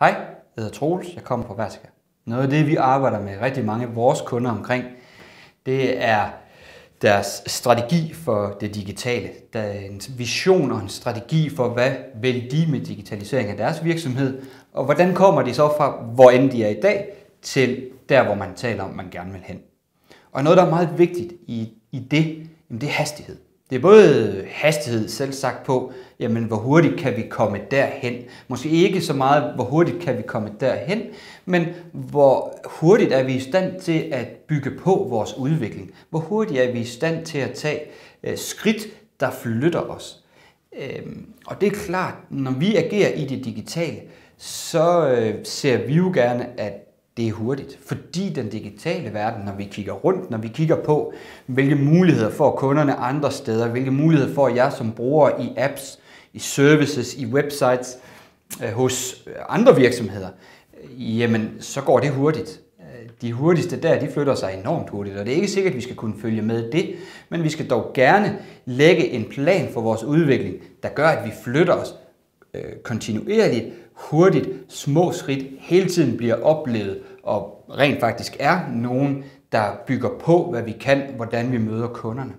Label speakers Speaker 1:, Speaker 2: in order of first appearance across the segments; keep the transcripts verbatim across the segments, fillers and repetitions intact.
Speaker 1: Hej, jeg hedder Troels, jeg kommer fra Vertica. Noget af det, vi arbejder med rigtig mange af vores kunder omkring, det er deres strategi for det digitale. Der er en vision og en strategi for, hvad vil de med digitalisering af deres virksomhed, og hvordan kommer de så fra, hvor end de er i dag, til der, hvor man taler om, man gerne vil hen. Og noget, der er meget vigtigt i, i det, jamen det er hastighed. Det er både hastighed, selv sagt på, jamen hvor hurtigt kan vi komme derhen. Måske ikke så meget, hvor hurtigt kan vi komme derhen, men hvor hurtigt er vi i stand til at bygge på vores udvikling. Hvor hurtigt er vi i stand til at tage øh, skridt, der flytter os. Øhm, og det er klart, når vi agerer i det digitale, så øh, ser vi jo gerne, at det er hurtigt, fordi den digitale verden, når vi kigger rundt, når vi kigger på, hvilke muligheder får kunderne andre steder, hvilke muligheder får jeg som bruger i apps, i services, i websites, øh, hos andre virksomheder, jamen så går det hurtigt. De hurtigste der, de flytter sig enormt hurtigt, og det er ikke sikkert, at vi skal kunne følge med det, men vi skal dog gerne lægge en plan for vores udvikling, der gør, at vi flytter os øh, kontinuerligt, hurtigt, små skridt, hele tiden bliver oplevet, og rent faktisk er nogen, der bygger på, hvad vi kan, hvordan vi møder kunderne.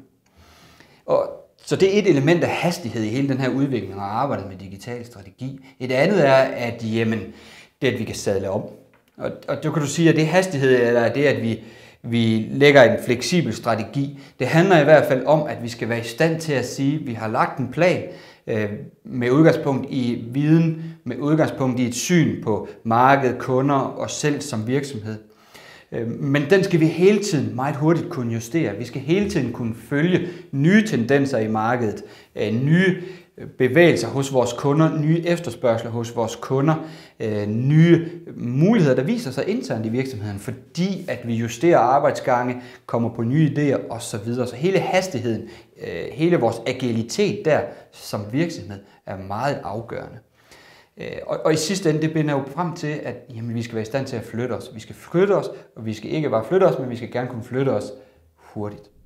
Speaker 1: Og så det er et element af hastighed i hele den her udvikling og arbejdet med digital strategi. Et andet er, at jamen, det er, at vi kan sadle om. Og, og det kan du sige, at det er hastighed, eller det, at vi, vi lægger en fleksibel strategi. Det handler i hvert fald om, at vi skal være i stand til at sige, at vi har lagt en plan øh, med udgangspunkt i viden, med udgangspunkt i et syn på markedet, kunder og selv som virksomhed. Øh, men den skal vi hele tiden meget hurtigt kunne justere. Vi skal hele tiden kunne følge nye tendenser i markedet, øh, nye bevægelser hos vores kunder, nye efterspørgsler hos vores kunder, øh, nye muligheder, der viser sig internt i virksomheden, fordi at vi justerer arbejdsgange, kommer på nye idéer osv. Så hele hastigheden, øh, hele vores agilitet der som virksomhed er meget afgørende. Øh, og, og i sidste ende, det binder jo frem til, at jamen, vi skal være i stand til at flytte os. Vi skal flytte os, og vi skal ikke bare flytte os, men vi skal gerne kunne flytte os hurtigt.